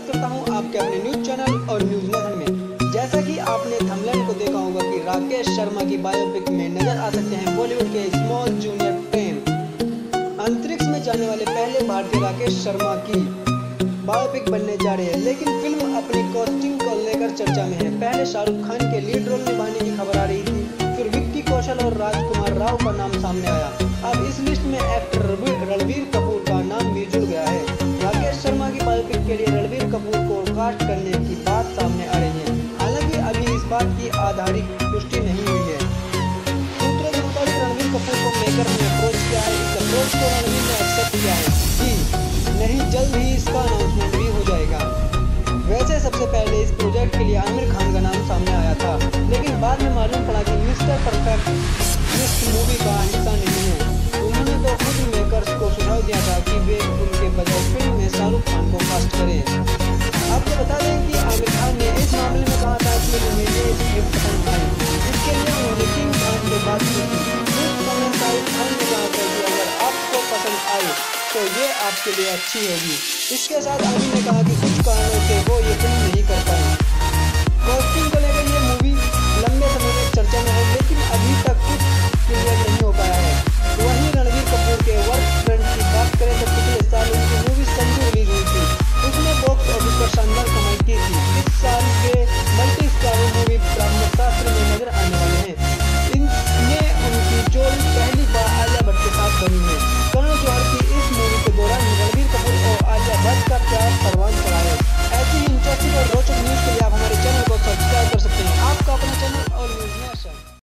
करता हूं आपके अपने न्यूज चैनल और न्यूज नेशन में। जैसा कि आपने थंबनेल को देखा होगा कि राकेश शर्मा की बायोपिक में नजर आ सकते हैं बॉलीवुड के स्मॉल जूनियर प्रेम। अंतरिक्ष में जाने वाले पहले भारतीय राकेश शर्मा की बायोपिक बनने जा रही है, लेकिन फिल्म अपनी कॉस्टिंग को लेकर चर्चा में है। पहले शाहरुख खान के लीड रोल निभाने की खबर आ रही थी, फिर विक्की कौशल और राजकुमार राव का नाम सामने आया। अब इस लिस्ट में एक्टर रणबीर कपूर का नाम भी जुड़ गया है। राकेश शर्मा की बायोपिक के लिए रणबीर कपूर को कास्ट करने की बात सामने आ रही है, हालांकि अभी इस बात की आधिकारिक पुष्टि नहीं हुई है। सूत्रों के मुताबिक रणबीर कपूर को मेकर ने अप्रोच किया है। इस अप्रोच को रणबीर ने एक्सेप्ट किया है कि नहीं, जल्द ही इसका अनाउंसमेंट भी हो जाएगा। वैसे सबसे पहले इस प्रोजेक्ट के लिए आमिर खान का नाम सामने आया था, लेकिन बाद में मालूम पड़ा कि मिस्टर परफेक्ट इस मूवी का हिस्सा नहीं है। उन्होंने तो खुद मेकर्स को सुझाव दिया था कि वे उनके बजाय फिल्म में शाहरुख खान को कास्ट करें। आपको बता दें कि आमिर खान ने इस मामले में कहा था कि उन्हें ये स्क्रिप्ट पसंद आई, जिसके लिए उन्होंने किंग खान से बात की थी। उस समय शाहरुख खान ने कहा था कि अगर आपको पसंद आए तो ये आपके लिए अच्छी होगी। इसके साथ आमिर ने कहा कि कुछ कारणों से वो ये फिल्म